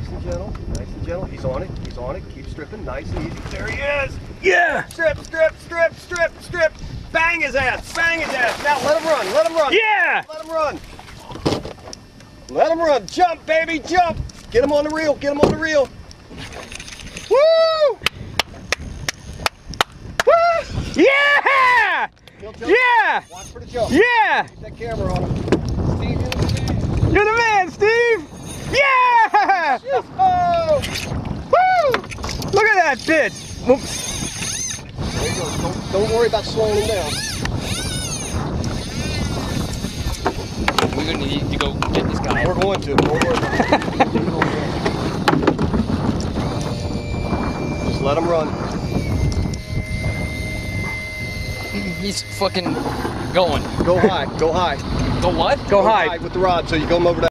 and gentle, nice and gentle. He's on it, he's on it. Keep stripping, nice and easy. There he is. Yeah. Strip, strip, strip, strip, strip. Bang his ass, bang his ass. Now let him run, let him run. Yeah. Let him run. Let him run. Jump, baby, jump. Get him on the reel, get him on the reel. Woo! Woo! Yeah! Yeah! Watch for the jump. Yeah! Keep that camera on him. Steve, You're the man, Steve! Yeah! oh! Woo! Look at that bitch! There you go. Don't worry about slowing him down. We're gonna need to go get this guy. We're going to. Don't worry about it. Just let him run. He's fucking going. Go high. Go high. Go what? Go high. With the rod so you go over that.